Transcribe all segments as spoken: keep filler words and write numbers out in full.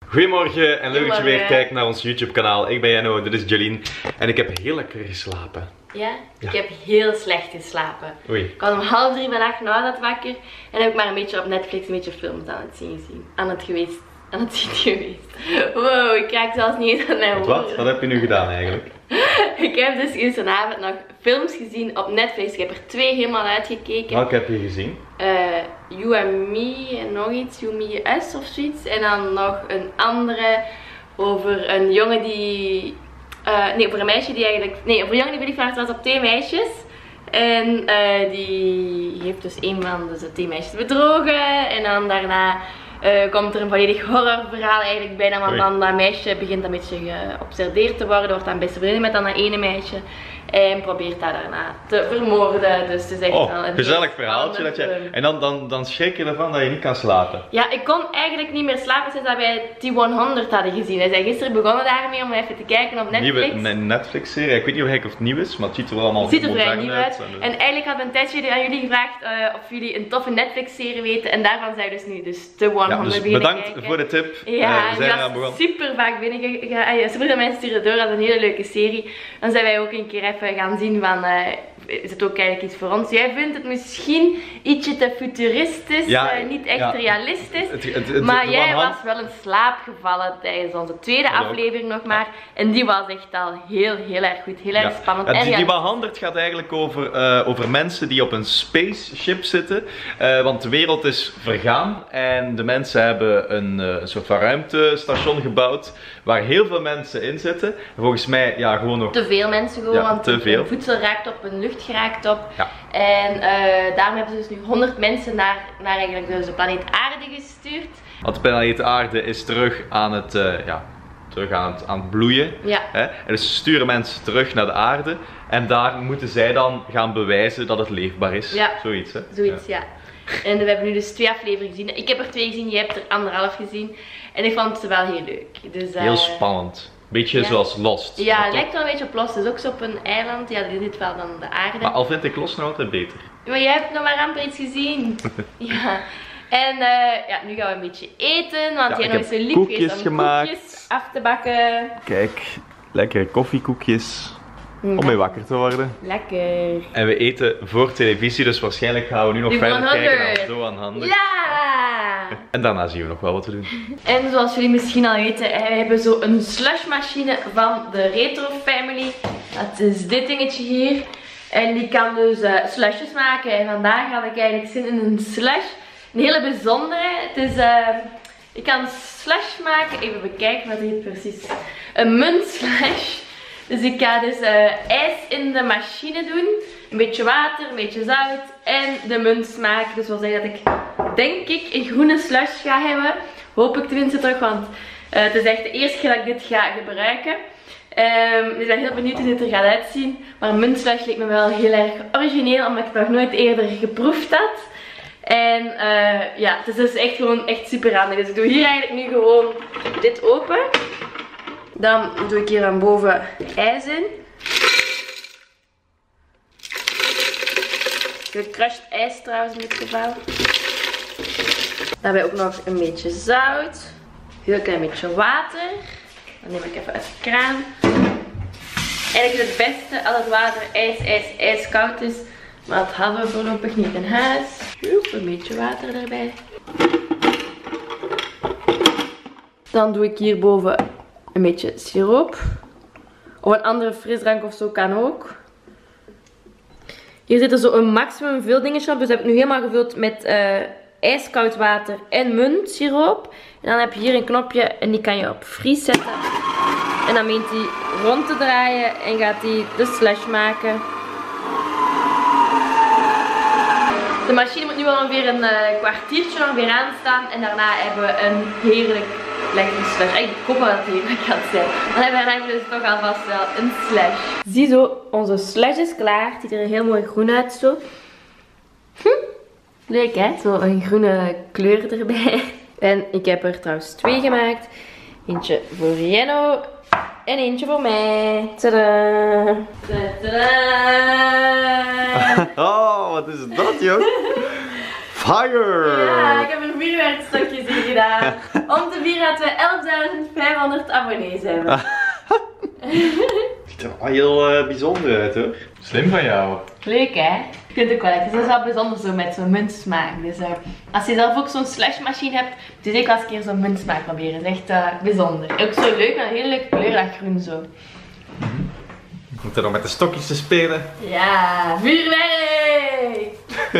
Goedemorgen en leuk dat je weer kijkt naar ons YouTube kanaal. Ik ben Jenno, dit is Jolien en ik heb heel lekker geslapen. Ja? Ja. Ik heb heel slecht geslapen. Oei. Ik was om half drie vandaag nou dat wakker en heb ik maar een beetje op Netflix een beetje films aan het zien gezien. Aan het geweest. Aan het zien geweest. Wow, ik krijg zelfs niet eens aan mijn woorden. Wat? Wat heb je nu gedaan eigenlijk? Ik heb dus gisteravond nog films gezien op Netflix. Ik heb er twee helemaal uitgekeken. Welke heb je gezien? Uh, You and Me en nog iets, You, Me, Us of zoiets. En dan nog een andere over een jongen die... Uh, nee, over een meisje die eigenlijk... Nee, over een jongen die verliefd was op twee meisjes. En uh, die heeft dus een van de twee meisjes bedrogen. En dan daarna uh, komt er een volledig horrorverhaal eigenlijk bijna. Want dan dat meisje begint een beetje geobsedeerd te worden. Wordt dan beste vriendin met dan dat ene meisje. En probeert dat daarna te vermoorden. Dus het is echt oh, wel een gezellig verhaaltje. Dat je... En dan, dan, dan schrik je ervan dat je niet kan slapen. Ja, ik kon eigenlijk niet meer slapen sinds dat wij T honderd hadden gezien. We zijn gisteren begonnen daarmee om even te kijken op Netflix. Nieuwe Netflix-serie. Ik weet niet of het of nieuw is, maar het ziet er wel allemaal Het ziet er vrij nieuw uit. uit. En eigenlijk had ik een tijdje aan jullie gevraagd uh, of jullie een toffe Netflix-serie weten. En daarvan zijn dus nu dus T honderd ja, dus beginnen bedankt kijken. voor de tip. Ja, uh, we zijn die eraan was begonnen. super vaak binnengegaan. Uh, super veel mensen sturen door als een hele leuke serie. Dan zijn wij ook een keer even gaan zien van... Uh, is het ook eigenlijk iets voor ons? Jij vindt het misschien ietsje te futuristisch, ja, uh, niet echt ja, realistisch. Het, het, het, maar jij was wel in slaap gevallen tijdens onze tweede dat aflevering ook. nog maar. Ja. En die was echt al heel, heel erg goed, heel erg ja. spannend. Ja, die, die honderd gaat eigenlijk over, uh, over mensen die op een spaceship zitten. Uh, want de wereld is vergaan en de mensen hebben een, uh, een soort van ruimtestation gebouwd waar heel veel mensen in zitten. Volgens mij, ja, gewoon nog... Te veel mensen gewoon, ja, want te veel. Hun voedsel raakt op, hun lucht geraakt op. Ja. En uh, daarom hebben ze dus nu honderd mensen naar, naar eigenlijk dus de planeet Aarde gestuurd. Want de planeet Aarde is terug aan het, uh, ja, terug aan het, aan het bloeien. Ja. Hè? En dus ze sturen mensen terug naar de aarde. En daar moeten zij dan gaan bewijzen dat het leefbaar is. Ja. Zoiets, hè? Zoiets, ja. ja. En we hebben nu dus twee afleveringen gezien. Ik heb er twee gezien, jij hebt er anderhalf gezien. En ik vond het wel heel leuk. Dus, uh, heel spannend. Beetje ja. zoals Lost. Ja, het lijkt wel een beetje op Lost. Het is ook zo op een eiland. Ja, dit is wel dan de aarde. Maar al vind ik Lost nog altijd beter. Maar jij hebt nog maar amper iets gezien. Ja. En uh, ja, nu gaan we een beetje eten. Want ja, jij nog eens een lief koekjes om gemaakt. koekjes af te bakken. Kijk, lekkere koffiekoekjes. Mm. Om mee wakker te worden. Lekker. En we eten voor televisie, dus waarschijnlijk gaan we nu nog Die verder honderd. kijken naar Zo honderd. Ja! En daarna zien we nog wel wat we doen. En zoals jullie misschien al weten, we hebben zo een slushmachine van de Retro Family. Dat is dit dingetje hier. En die kan dus uh, slushes maken. En vandaag had ik eigenlijk zin in een slush. Een hele bijzondere. Het is, uh, ik kan slush maken. Even bekijken wat dit precies is. Een muntslush. Dus ik ga dus uh, ijs in de machine doen. Een beetje water, een beetje zout. En de munt maken. Dus dat wil zeggen dat ik, denk ik, een groene slush ga hebben. Hoop ik tenminste toch, want uh, het is echt de eerste keer dat ik dit ga gebruiken. Um, ik ben heel benieuwd hoe dit er gaat uitzien. Maar muntslush leek me wel heel erg origineel, omdat ik het nog nooit eerder geproefd had. En uh, ja, het is dus echt gewoon echt super handig. Dus ik doe hier eigenlijk nu gewoon dit open. Dan doe ik hier aan boven ijs in. Gecrushed ijs trouwens in dit geval. Daarbij ook nog een beetje zout. Heel klein beetje water. Dan neem ik even uit de kraan. Eigenlijk is het beste als het water ijs, ijs, ijskoud is. Maar dat hadden we voorlopig niet in huis. Oep, een beetje water erbij. Dan doe ik hierboven een beetje siroop. Of een andere frisdrank of zo kan ook. Hier zit er zo een maximum veel dingetjes op. Dus heb ik nu helemaal gevuld met uh, ijskoud water en muntsiroop. En dan heb je hier een knopje en die kan je op vries zetten. En dan meent hij rond te draaien en gaat hij de slush maken. De machine moet nu wel ongeveer een uh, kwartiertje nog weer aanstaan. En daarna hebben we een heerlijk lekkere slush. Ik hoop wel dat het heerlijk gaat zijn. Dan hebben we dan dus toch alvast wel een slush. Ziezo, onze slush is klaar. Het ziet er heel mooi groen uit zo. Hm. Leuk hè, zo een groene kleur erbij. En ik heb er trouwens twee gemaakt. Eentje voor Jenno en eentje voor mij. Tadaa! Tadaa! Oh, wat is dat joh? Fire! Ja, ik heb een vuurwerkstokjes hier gedaan. Om te vieren dat we elfduizend vijfhonderd abonnees hebben. Ziet er wel heel uh, bijzonder uit hoor. Slim van jou. Leuk hè? Ik vind het ook wel lekker. Het is wel bijzonder zo met zo'n muntsmaak. Dus uh, als je zelf ook zo'n slashmachine hebt, dus ik wel eens een keer zo'n muntsmaak proberen. Het is echt uh, bijzonder. Ook zo leuk, een hele leuke kleur, dat groen zo. Je moet er nog met de stokjes te spelen. Ja, vuurwerk!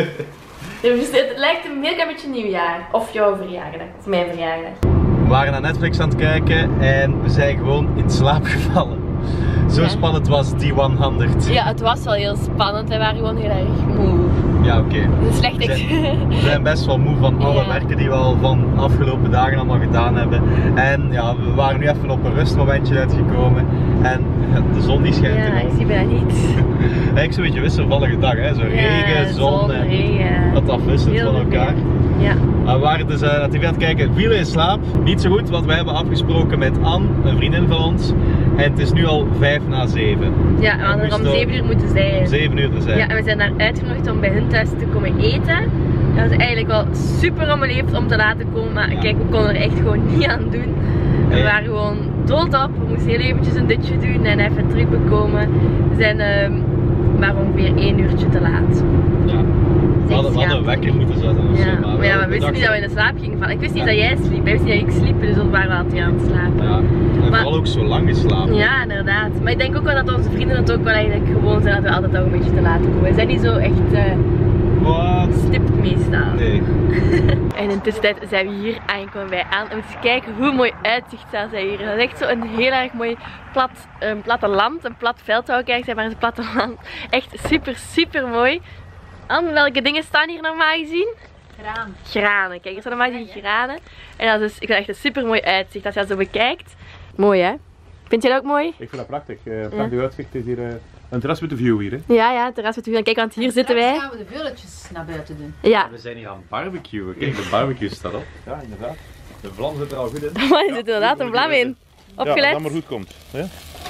Het lijkt een heel klein beetje nieuwjaar. Of jouw verjaardag. Het is mijn verjaardag. We waren naar Netflix aan het kijken en we zijn gewoon in slaap gevallen. Zo ja. Spannend was die honderd. Ja, het was wel heel spannend. We waren gewoon heel erg moe. Ja, oké. Okay. Slecht. We zijn, we zijn best wel moe van alle ja. werken die we al van de afgelopen dagen allemaal gedaan hebben. En ja, we waren nu even op een rustmomentje uitgekomen. En de zon die schijnt. Ja, ik zie bijna niet. Eigenlijk zo'n beetje wisselvallige dag, hè? Zo ja, regen, zon, zon en regen. wat afwisselt van elkaar. Ja. We waren dus uh, naar tv aan het kijken, vielen in slaap. Niet zo goed, want wij hebben afgesproken met Anne, een vriendin van ons. En het is nu al vijf na zeven. Ja, we hadden er om zeven uur moeten zijn. Om zeven uur te zijn. Ja, en we zijn daar uitgenodigd om bij hun thuis te komen eten. Dat is eigenlijk wel super onbeleefd om te laten komen, maar ja. Kijk, we konden er echt gewoon niet aan doen. We nee. waren gewoon doodop, we moesten heel eventjes een dutje doen en even terugbekomen. We zijn uh, maar ongeveer één uurtje te laat. Ja. We hadden, we hadden een wekker moeten zetten of ja. zo, maar, maar ja, we wisten niet dat we in de slaap gingen vallen. Ik wist niet ja. dat jij sliep, wij wisten niet dat ik sliep, dus we waren altijd aan het slapen. Ja, en maar, vooral ook zo lang geslapen. Ja, inderdaad. Maar ik denk ook wel dat onze vrienden het ook wel eigenlijk gewoon zijn dat we altijd ook een beetje te laat komen. We zijn niet zo echt uh, Wat? stipt meestal. Nee. En in de tussentijd zijn we hier aangekomen bij aan. En we moeten kijken hoe mooi uitzicht staat hier. Dat is echt zo een heel erg mooi plat um, platteland. Een plat veld zou ik eigenlijk zeggen, maar het is een platteland. Echt super, super mooi. Anne, welke dingen staan hier normaal gezien? Granen. Granen. Kijk, er staan normaal gezien granen. En dat is, ik vind het echt een super mooi uitzicht als je dat zo bekijkt. Mooi hè? Vind je dat ook mooi? Ik vind dat prachtig. Uh, prachtig ja. Uitzicht. Het is hier uh, een terras met de view hier. Hè? Ja, ja, een terras met de view. En kijk, want hier zitten wij. Dan gaan we de vulletjes naar buiten doen. Ja. We zijn hier aan het barbecuen. Kijk, de barbecue staat op. Ja, inderdaad. De vlam zit er al goed in. Maar er zit inderdaad een vlam in. Opgelet. Ja, dat maar goed komt. Hè?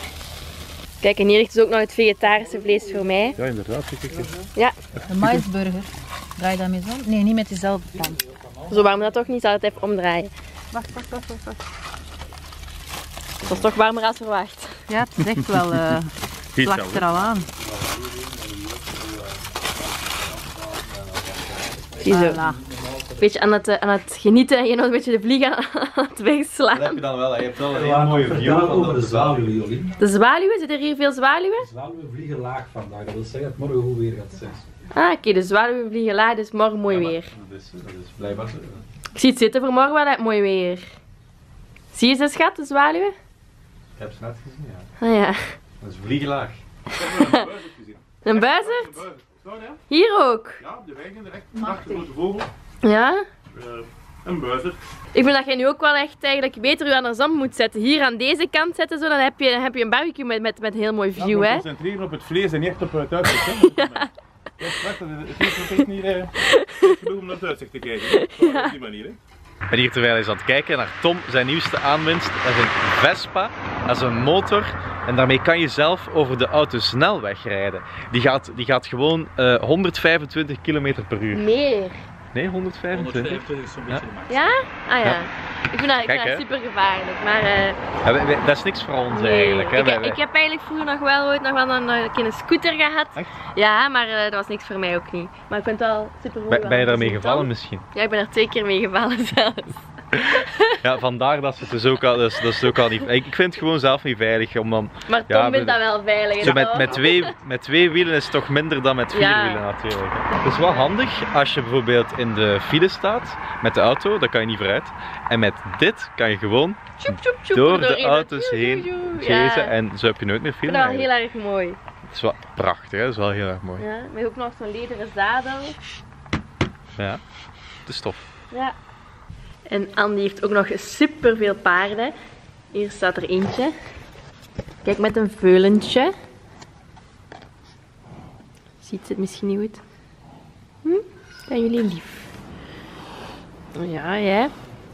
Kijk, en hier ligt dus ook nog het vegetarische vlees voor mij. Ja, inderdaad. Kijk, kijk. Ja. De maïsburger. Draai je daarmee zo? Nee, niet met dezelfde pan. Zo warm dat toch niet, zal het even omdraaien. Wacht, wacht, wacht, wacht. wacht. Het was toch warmer als verwacht. Ja, het is echt wel uh, plakt er al aan. Ziezo. Voilà. Een beetje aan het, aan het genieten en je nog een beetje de vlieg aan, aan het wegslaan. Dat heb je dan wel, je hebt wel een hele mooie view over de zwaluwen, Jolien. De zwaluwen? Zitten er hier veel zwaluwen? De zwaluwen vliegen laag vandaag, dat wil zeggen dat het morgen goed weer gaat zijn. Ah, oké, okay, de zwaluwen vliegen laag, dus morgen mooi weer. Dat is, dat is blijkbaar zo. Ik zie het zitten voor morgen wel uit mooi weer. Zie je ze, schat, de zwaluwen? Ik heb ze net gezien, ja. Ah ja. Dat is vliegenlaag. Ik heb een buizerd gezien. Een buizerd? Een buizerd. Zo, ja? Hier ook? Ja, de wijken, direct achter de vogel. Ja? Uh, een buizerd. Ik vind dat jij nu ook wel echt eigenlijk beter u andersom moet zetten. Hier aan deze kant zetten, zo, dan heb je, dan heb je een barbecue met, met, met een heel mooi view, ja, hè? Concentreren op het vlees en niet echt op het uitzicht, hè? Ja. Dat is slecht, het is niet uh, genoeg om naar het uitzicht te kijken, hè? Ja. Op die manier, hè? Ik ben hier terwijl eens aan het kijken naar Tom, zijn nieuwste aanwinst. Dat is een Vespa, dat is een motor. En daarmee kan je zelf over de autosnelweg rijden. Die gaat, die gaat gewoon uh, honderdvijfentwintig kilometer per uur. Meer. Nee, honderdvijfentwintig. honderdvijfentwintig is zo'n beetje de max. Ja? Ah ja. Ja. Ik vind dat, ik Kijk, vind dat hè? super gevaarlijk, maar... Uh, Ja, wij- wij- dat is niks voor ons nee. eigenlijk. Hè? Ik, Wij- wij- ik heb eigenlijk vroeger nog wel ooit nog wel een, een keer een scooter gehad. Echt? Ja, maar uh, dat was niks voor mij ook niet. Maar ik vind het wel super goed. Ben, ben je daarmee gevallen misschien? Ja, ik ben er twee keer mee gevallen zelfs. Ja, vandaar dat ze het dus ook al, dat is, dat is ook al niet. Ik ik vind het gewoon zelf niet veilig om dan. Maar Tom Ja, vindt we- dat wel veilig. Zo hè, met, toch? met, twee, met twee wielen is het toch minder dan met vier Ja. wielen natuurlijk. hè. Het is wel handig als je bijvoorbeeld in de file staat met de auto, dan kan je niet vooruit. En met dit kan je gewoon Tjoep, tjoep, tjoep, door de doorheen. auto's Joe, heen joe, joe. chasen Ja. en zo heb je nooit meer Ik file. vind dat wel heel eigenlijk. erg mooi. Het is wel prachtig, hè? Dat is wel heel erg mooi. Ja, met ook nog zo'n lederen zadel. Ja, het is tof. Ja. En Andy heeft ook nog super veel paarden. Hier staat er eentje. Kijk, met een veulentje. Ziet het misschien niet goed? Hm? Zijn jullie lief? Ja, ja.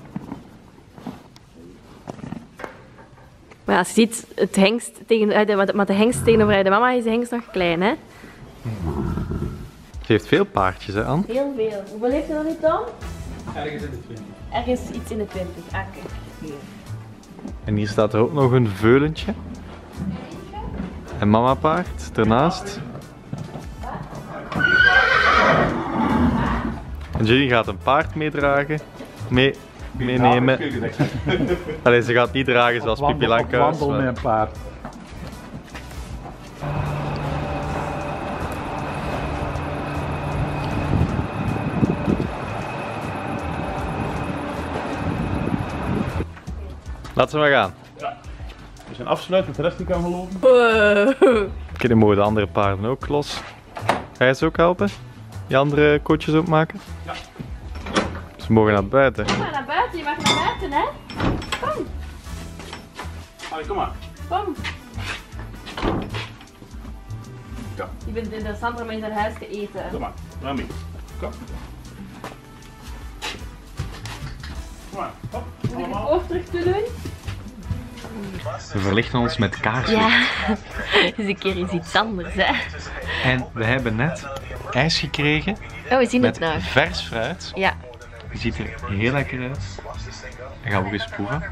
Maar als je ziet, het hengst tegen, uh, de, maar de hengst tegenover de mama is de hengst nog klein, hè? Ze heeft veel paardjes, hè, Anne? Heel veel. Hoeveel heeft ze nog niet dan? Ergens in de twintig. Ergens iets in de twintig. Ah, kijk. Hier. En hier staat er ook nog een veulentje. En mama paard ernaast. En Jenny gaat een paard meedragen. Mee, meenemen. Allee, ze gaat niet dragen zoals Pippi Langkous. Wandel met een paard. Laten we maar gaan. We zijn afsluiten, de rest die kan gelopen. Wow. Oké, dan mogen de andere paarden ook los. Ga je ze ook helpen? Die andere kootjes opmaken? Ja. Ze mogen naar buiten. Kom maar naar buiten, je mag naar buiten, hè? Kom, Allee, kom maar. kom. Ja. Je bent interessant om in haar huis te eten. Kom maar, naar mee. Kom. Kom maar, hop. Moet ik het Allemaal. oog terug te doen? We verlichten ons met kaarsen. Ja, dus een keer is iets anders, hè? En we hebben net ijs gekregen Oh, we zien met het nou. vers fruit. Ja. Het ziet er heel lekker uit. Dan gaan we eens proeven.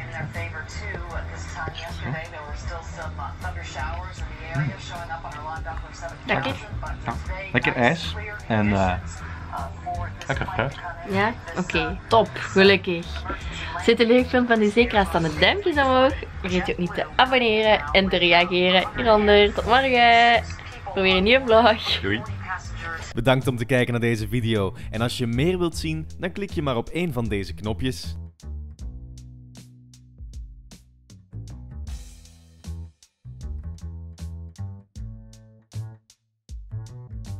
Lekker. Ja, lekker ijs en uh, lekker fruit. Ja? Oké, okay. Top. Gelukkig. Als je het leuk vindt, van die zeker staan de duimpjes omhoog. Vergeet je ook niet te abonneren en te reageren hieronder. Tot morgen voor weer een nieuwe vlog. Doei. Bedankt om te kijken naar deze video. En als je meer wilt zien, dan klik je maar op een van deze knopjes.